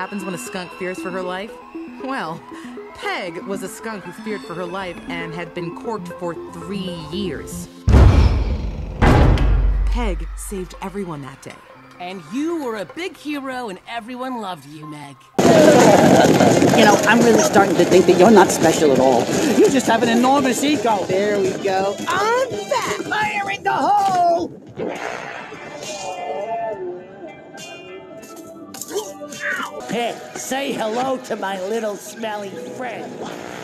happens when a skunk fears for her life? Well, Peg was a skunk who feared for her life and had been corked for 3 years. Peg saved everyone that day. And you were a big hero and everyone loved you, Meg. You know, I'm really starting to think that you're not special at all. You just have an enormous ego. There we go. I'm back! Fire in the hole! Peg, say hello to my little smelly friend.